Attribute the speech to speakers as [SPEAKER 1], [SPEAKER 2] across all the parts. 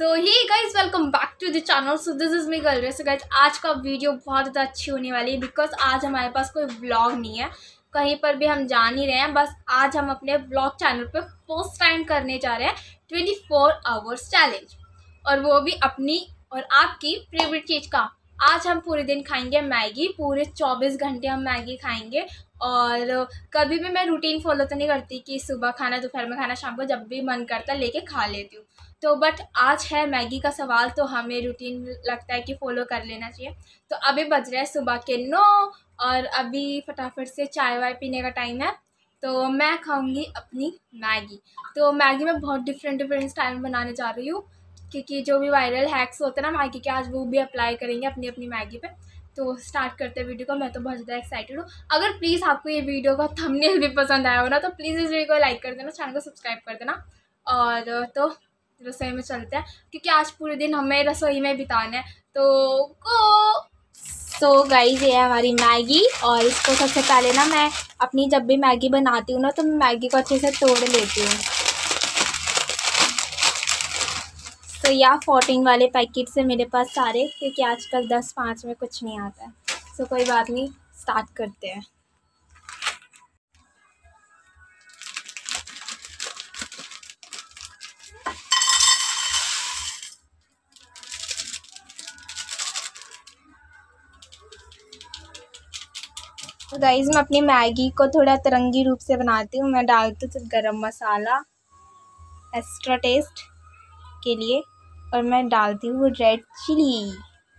[SPEAKER 1] So hey guys, welcome back to the channel. So this is me girl. So guys, आज का video बहुत ज़्यादा अच्छी होने वाली है बिकॉज आज हमारे पास कोई व्लॉग नहीं है, कहीं पर भी हम जा नहीं रहे हैं। बस आज हम अपने व्लॉग चैनल पे फर्स्ट टाइम करने जा रहे हैं 24 आवर्स चैलेंज, और वो भी अपनी और आपकी फेवरेट चीज़ का। आज हम पूरे दिन खाएंगे मैगी, पूरे 24 घंटे हम मैगी खाएंगे। और कभी भी मैं रूटीन फॉलो तो नहीं करती कि सुबह खाना, दोपहर में खाना, शाम को जब भी मन करता लेके खा लेती हूँ। तो बट आज है मैगी का सवाल, तो हमें रूटीन लगता है कि फ़ॉलो कर लेना चाहिए। तो अभी बज रहे हैं सुबह के 9 और अभी फटाफट से चाय वाय पीने का टाइम है। तो मैं खाऊंगी अपनी मैगी। तो मैगी मैं बहुत डिफरेंट स्टाइल में बनाने जा रही हूँ, क्योंकि जो भी वायरल हैक्स होते हैं ना मैगी के, आज वो भी अप्लाई करेंगे अपनी अपनी मैगी पे। तो स्टार्ट करते हैं वीडियो को। मैं तो बहुत ज़्यादा एक्साइटेड हूँ। अगर प्लीज़ आपको ये वीडियो का थंबनेल भी पसंद आया हो ना, तो प्लीज़ इस वीडियो को लाइक कर देना, चैनल को सब्सक्राइब कर देना। और तो रसोई में चलते हैं, क्योंकि आज पूरे दिन हमें रसोई में बिताना है। तो गो। सो गाइस, ये है हमारी मैगी। और इसको सबसे पहले ना, मैं अपनी जब भी मैगी बनाती हूँ ना, तो मैं मैगी को अच्छे से तोड़ लेती हूँ। तो या 14 वाले पैकेट से मेरे पास सारे, क्योंकि आजकल 10-5 में कुछ नहीं आता है। तो कोई बात नहीं, स्टार्ट करते हैं। तो गाइस, मैं अपनी मैगी को थोड़ा तिरंगी रूप से बनाती हूँ। मैं डालती हूँ गरम मसाला एक्स्ट्रा टेस्ट के लिए, और मैं डालती हूँ रेड चिली।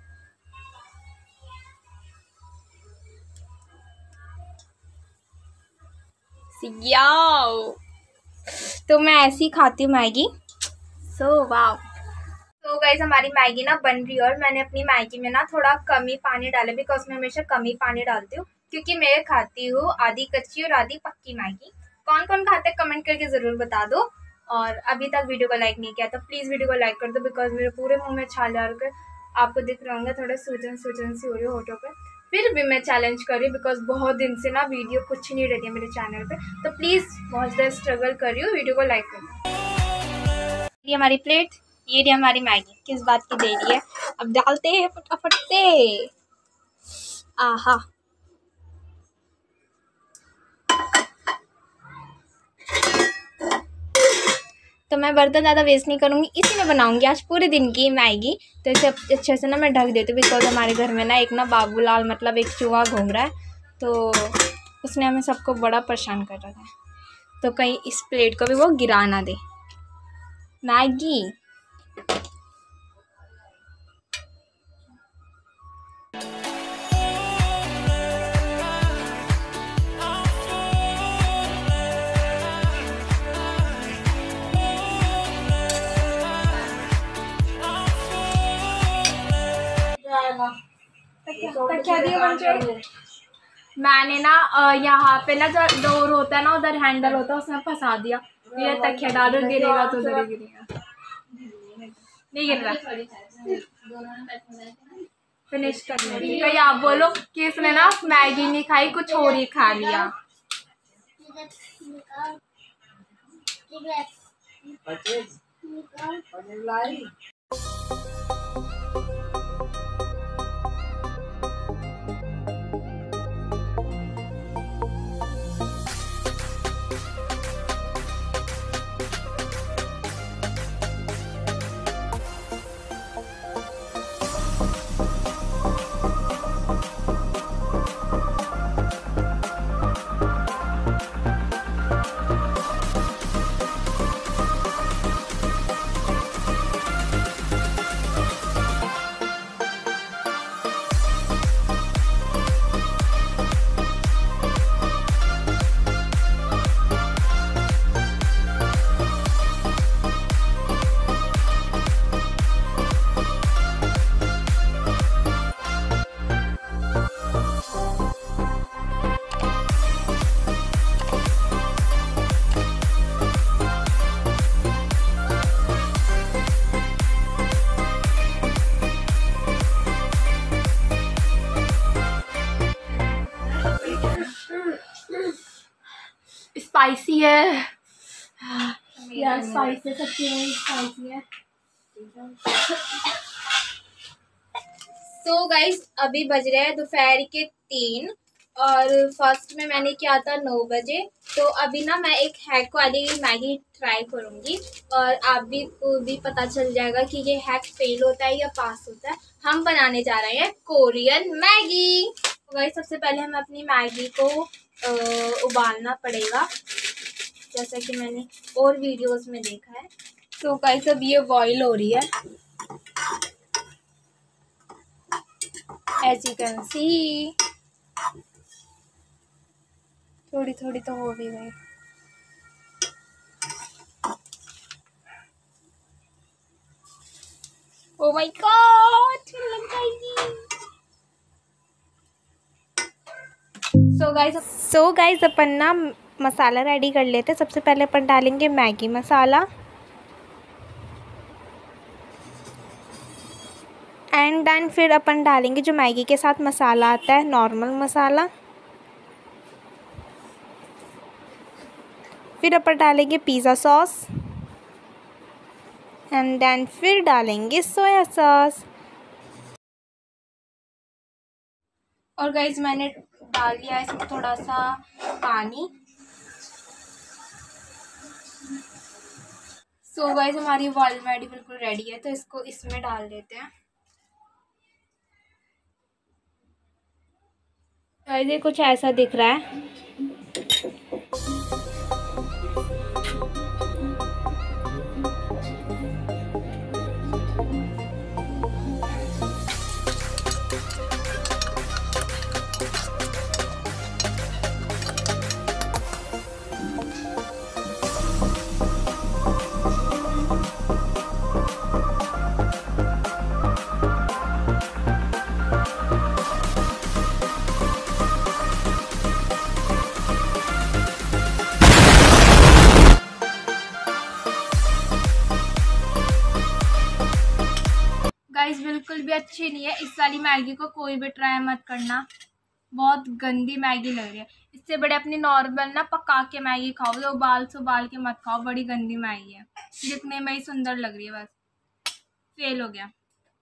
[SPEAKER 1] याओ, तो मैं ऐसी खाती हूँ मैगी। So wow. तो गाइस, हमारी मैगी ना बन रही है, और मैंने अपनी मैगी में ना थोड़ा कम ही पानी डाला, बिकॉज मैं हमेशा कम ही पानी डालती हूँ, क्योंकि मैं खाती हूँ आधी कच्ची और आधी पक्की मैगी। कौन कौन खाते हैं कमेंट करके ज़रूर बता दो। और अभी तक वीडियो को लाइक नहीं किया तो प्लीज़ वीडियो को लाइक कर दो, बिकॉज मेरे पूरे मुंह में छाले आ रखे, आपको दिख रहे होंगे, थोड़े सूजन सी हो रही है होठों पर। फिर भी मैं चैलेंज कर रही हूँ, बिकॉज बहुत दिन से ना वीडियो कुछ नहीं रहती है मेरे चैनल पे। तो प्लीज़ बहुत ज़्यादा स्ट्रगल कर रही हूँ, वीडियो को लाइक कर दो। ये हमारी प्लेट, ये रही हमारी मैगी, किस बात की देरी है, अब डालते हैं फटाफट से। आहा, तो मैं बर्तन ज़्यादा वेस्ट नहीं करूँगी, इसी में बनाऊँगी आज पूरे दिन की मैगी। तो इसे अच्छे से ना मैं ढक देती हूँ, बिकॉज हमारे घर में ना एक ना बाबूलाल मतलब एक चूहा घूम रहा है, तो उसने हमें सबको बड़ा परेशान कर रखा है। तो कहीं इस प्लेट को भी वो गिरा ना दे। मैगी क्या दिया मैंने ना, यहाँ पे ना जो डोर होता है ना, उधर हैंडल होता है, उसमें फंसा दिया। ये तकिया डालो, गिरेगा तो उधर ही गिरेगा, नहीं गिर रहा। फिनिश करने की तो आप बोलो कि इसने ना मैगी नहीं खाई, कुछ और ही खा लिया। स्पाइसी है यार, स्पाइसी है, सच्ची में स्पाइसी है। सो गाइस अभी बज रहे हैं दोपहर के 3 और फर्स्ट में मैंने किया था 9 बजे। तो अभी ना मैं एक हैक वाली मैगी ट्राई करूँगी और आप भी को भी पता चल जाएगा कि ये हैक फेल होता है या पास होता है। हम बनाने जा रहे हैं कोरियन मैगी। तो गाइस सबसे पहले हमें अपनी मैगी को उबालना पड़ेगा, जैसा कि मैंने और वीडियोस में देखा है। तो गाइस अब ये बॉईल हो रही है, एज यू कैन सी। थोड़ी थोड़ी तो हो भी गई। ओ माय गॉड, लग जाएगी। सो गाइस अपन ना मसाला रेडी कर लेते हैं। सबसे पहले अपन डालेंगे मैगी मसाला एंड देन फिर अपन डालेंगे जो मैगी के साथ मसाला आता है, नॉर्मल मसाला। फिर अपन डालेंगे पिज़्ज़ा सॉस एंड देन फिर डालेंगे सोया सॉस। और गाइस मैंने डाल दिया इसमें थोड़ा सा पानी। सो गाइस हमारी बॉइल्ड मैगी बिल्कुल रेडी है, तो इसको इसमें डाल देते हैं। गाइस ये कुछ ऐसा दिख रहा है। गाइस बिल्कुल भी अच्छी नहीं है, इस वाली मैगी को कोई भी ट्राई मत करना, बहुत गंदी मैगी लग रही है। इससे बड़े अपनी नॉर्मल ना पका के मैगी खाओ, या उबाल से उबाल के मत खाओ, बड़ी गंदी मैगी है, दिखने में ही सुंदर लग रही है, बस फेल हो गया।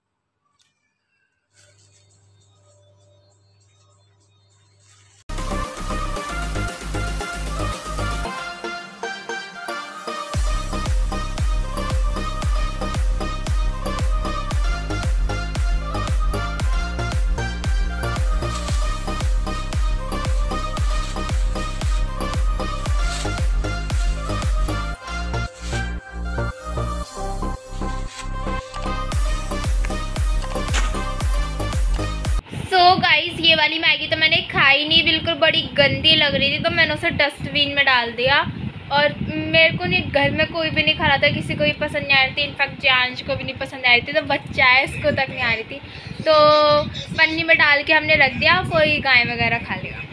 [SPEAKER 1] तो गाइस ये वाली मैगी तो मैंने खाई नहीं, बिल्कुल बड़ी गंदी लग रही थी, तो मैंने उसे डस्टबिन में डाल दिया। और मेरे को नहीं, घर में कोई भी नहीं खा रहा था, किसी को भी पसंद नहीं आ रही थी, इनफैक्ट जानश को भी नहीं पसंद आ रही थी, तो बच्चा है इसको तक नहीं आ रही थी, तो पन्नी में डाल के हमने रख दिया, कोई गाय वगैरह खा लेगा।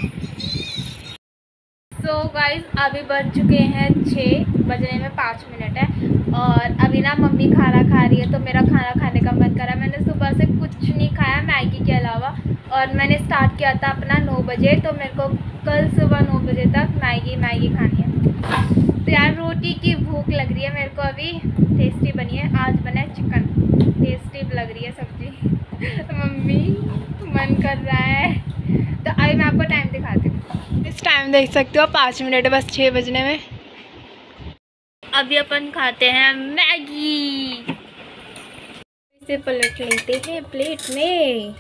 [SPEAKER 1] सो गाइस अभी बज चुके हैं 6, बजने में 5 मिनट है और अभी ना मम्मी खाना खा रही है, तो मेरा खाना खाने का मन करा। मैंने सुबह से कुछ नहीं खाया मैगी के अलावा, और मैंने स्टार्ट किया था अपना 9 बजे, तो मेरे को कल सुबह 9 बजे तक मैगी खानी है। तो यार रोटी की भूख लग रही है मेरे को अभी, टेस्टी बनी है, आज बना है चिकन, टेस्टी लग रही है सब्जी। मम्मी मन कर रहा है, तो अभी मैं आपको टाइम दिखाती हूँ। इस टाइम देख सकते हो 5 मिनट है बस 6 बजने में। अभी अपन खाते हैं मैगी, इसे पलट लेते हैं प्लेट में।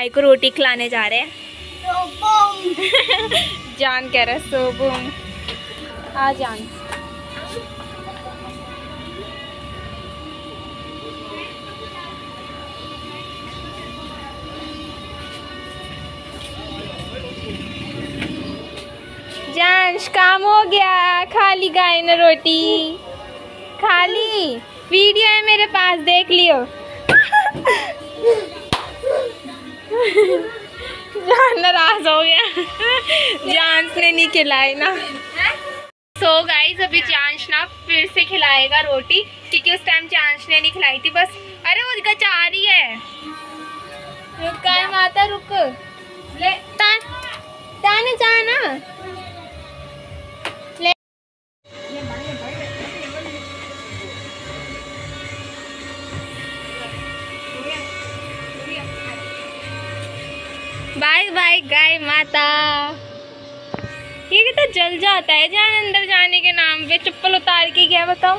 [SPEAKER 1] भाई को रोटी खिलाने जा रहे हैं। जान कह रहा है सोबुम। आ जान। जानश काम हो गया, खा ली गाय ने रोटी, खा ली। वीडियो है मेरे पास, देख लियो। जान नाराज हो गया, जानश ने नहीं खिलाई ना। सो गाइस अभी जानश ना फिर से खिलाएगा रोटी, क्योंकि उस टाइम जानश ने नहीं खिलाई थी। बस अरे वो दिखा चाह रही है। रुक गाय माता रुक, ले ताने जाना। बाय बाय गाय माता। ये कितना जल जाता है जान अंदर जाने के नाम पे। चप्पल उतार के गया, बताओ।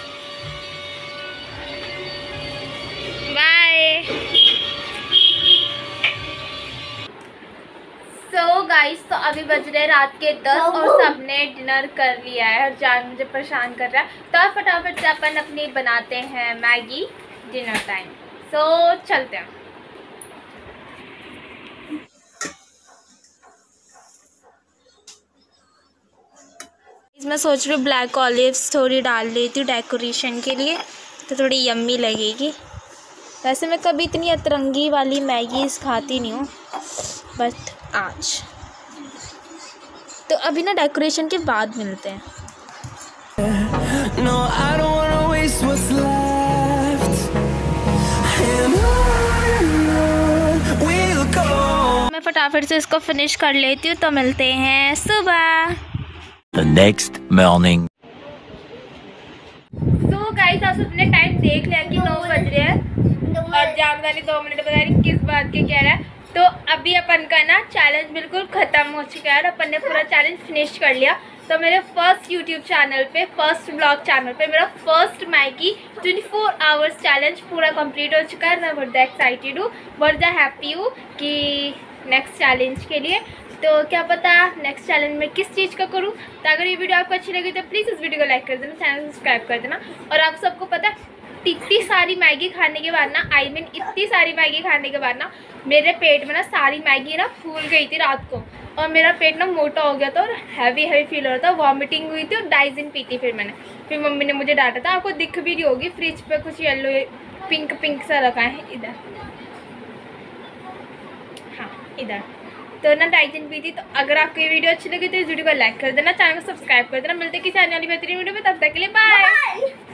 [SPEAKER 1] बाय। सो गाइस तो अभी बज रहे रात के 10 और सबने डिनर कर लिया है और जान मुझे परेशान कर रहा है। तो फटाफट से अपन अपनी बनाते हैं मैगी, डिनर टाइम। सो चलते हैं। मैं सोच रही हूँ ब्लैक ऑलिव्स थोड़ी डाल लेती हूँ डेकोरेशन के लिए, तो थोड़ी यम्मी लगेगी। वैसे मैं कभी इतनी अतरंगी वाली मैगी खाती नहीं हूँ, बट आज तो अभी ना डेकोरेशन के बाद मिलते हैं। No, I don't wanna waste what's left. We'll go. मैं फटाफट से इसको फिनिश कर लेती हूँ, तो मिलते हैं सुबह।
[SPEAKER 2] The next morning.
[SPEAKER 1] तो गाइस आप सबने टाइम देख लिया कि 9 बज रहे हैं और जानकारी 2 मिनट बता रही किस बात के कह रहा है। तो अभी अपन का ना चैलेंज बिल्कुल ख़त्म हो चुका है और अपन ने पूरा चैलेंज फिनिश कर लिया। तो मेरे फर्स्ट यूट्यूब चैनल पे, फर्स्ट ब्लॉग चैनल पे मेरा फर्स्ट मैगी 24 आवर्स चैलेंज पूरा कंप्लीट हो चुका है। मैं बहुत ज़्यादा एक्साइटेड हूँ, बहुत ज़्यादा हैप्पी हूँ कि नेक्स्ट चैलेंज के लिए। तो क्या पता नेक्स्ट चैलेंज में किस चीज़ का करूँ। तो अगर ये वीडियो आपको अच्छी लगी तो प्लीज़ इस वीडियो को लाइक कर देना, चैनल सब्सक्राइब कर देना। और आप सबको पता है इतनी सारी मैगी खाने के बाद ना, इतनी सारी मैगी खाने के बाद ना मेरे पेट में ना सारी मैगी ना फूल गई थी रात को, और मेरा पेट ना मोटा हो गया था और हैवी फील हो रहा था, वॉमिटिंग हुई थी और डाइजिन पी थी। फिर मम्मी ने मुझे डांटा था। आपको दिख भी रही होगी फ्रिज पे कुछ येलो पिंक सा रखा है इधर, हाँ इधर। तो ना डाइजिन पी थी। तो अगर आपको ये वीडियो अच्छी लगी तो इस वीडियो को लाइक कर देना, चैनल को सब्सक्राइब कर देना। मिलते किसी आने वाली बेहतरीन वीडियो में, तब तक के लिए बाय।